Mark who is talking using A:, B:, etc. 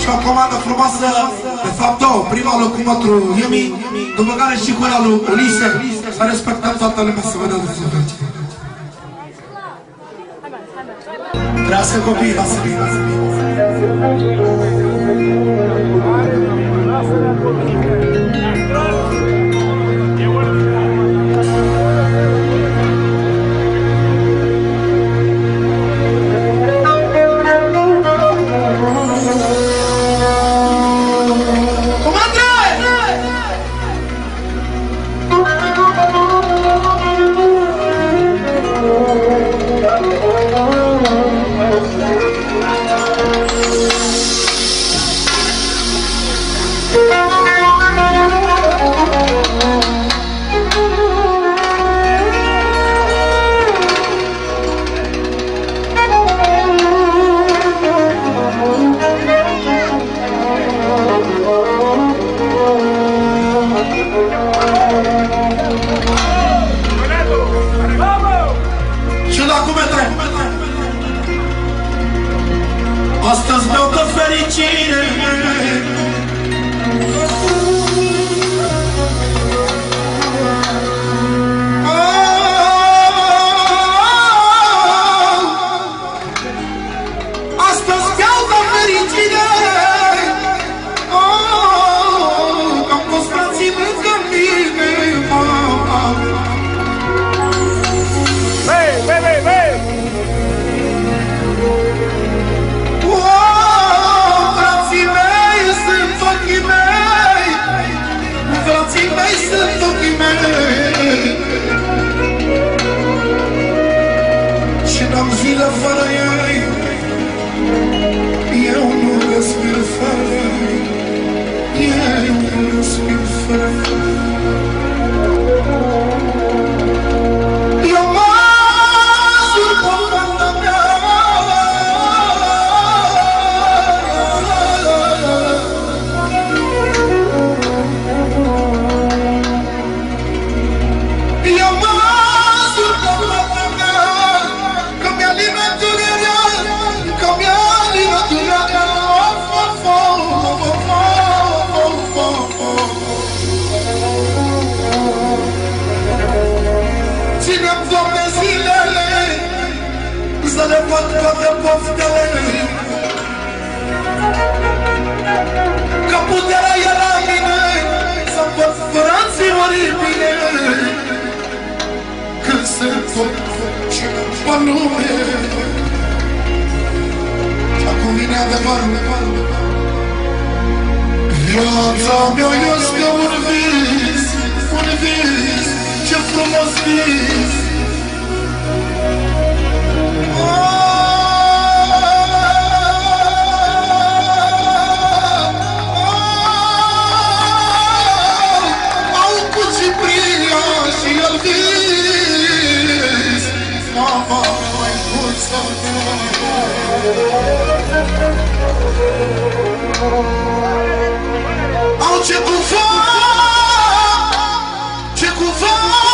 A: face o comandă frumoasă, de fapt două, prima lui cu mătru Iumi, după care și cu ea lui Ulise, să respectăm toată lumea să vedem de ce face. Trească copiii, lasă bine, lasă bine. Astăzi beau de fericire, astăzi beau de fericire, am fost frații lângă mine. Și n-am zile fără ei, eu nu respir fără ei, eu nu respir fără ei. Eu mă sur comanda mea, să le văd toate poftele, că puterea era mine să-mi văd frații oribile, când se tot pe lume. Și acum vine adevărul, viața mea este un vis, ce frumos vis. Au ce cuvânt, ce cuvânt.